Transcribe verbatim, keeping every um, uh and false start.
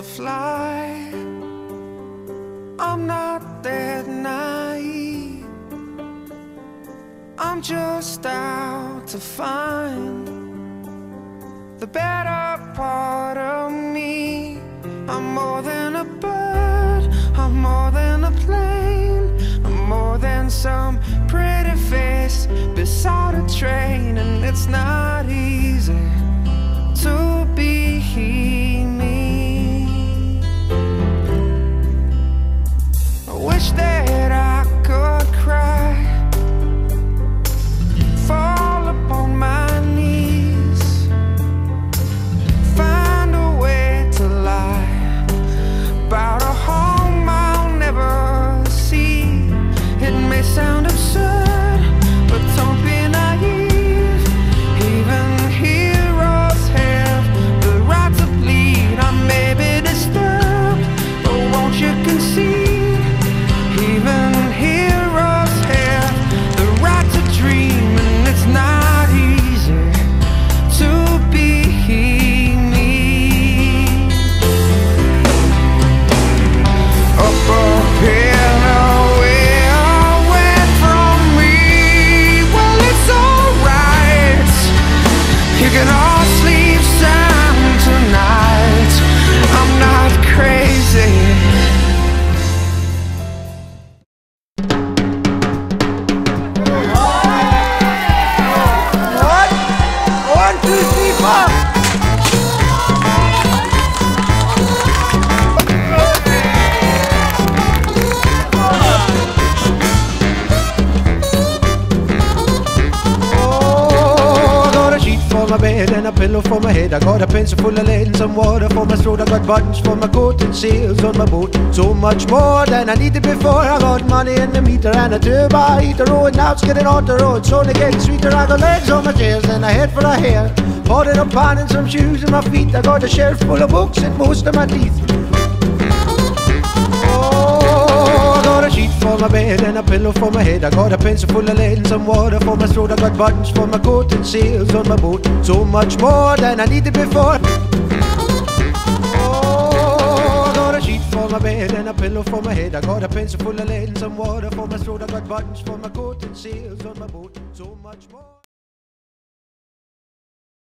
fly. I'm not that naive, I'm just out to find the better part of me. I'm more than a bird, I'm more than a plane, I'm more than some pretty face beside a train. And it's not easy to be me. I wish that I could cry, fall upon my knees, find a way to lie about a home I'll never see. It may sound absurd, but don't be naive. Even heroes have the right to bleed. I may be disturbed, but won't you concede? Even heroes have the right to dream, and it's not easy to be me. Up a hill away away from me. Well, it's alright, you can all sleep sound tonight. I'm not crazy. One, two, three, four. My bed and a pillow for my head. I got a pencil full of lead and some water for my throat. I got buttons for my coat and sails on my boat. So much more than I needed before. I got money in the meter and a turbo heater. Oh, and now it's getting on the road, so they getting sweeter. I got legs on my chairs and a head for a hair. Bought up pan and some shoes on my feet. I got a shelf full of books and most of my teeth. A sheet for my bed and a pillow for my head. I got a pencil full of lead and some water for my throat. I got buttons for my coat and sails on my boat. So much more than I needed before. Oh, I got a sheet for my bed and a pillow for my head. I got a pencil full of lead and some water for my throat. I got buttons for my coat and sails on my boat. So much more.